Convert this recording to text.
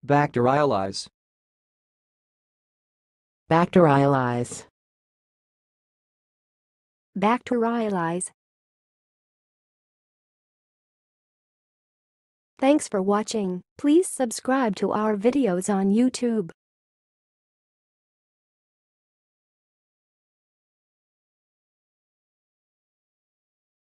bacteriolyze, bacteriolyze, bacteriolyze. Thanks for watching. Please subscribe to our videos on YouTube.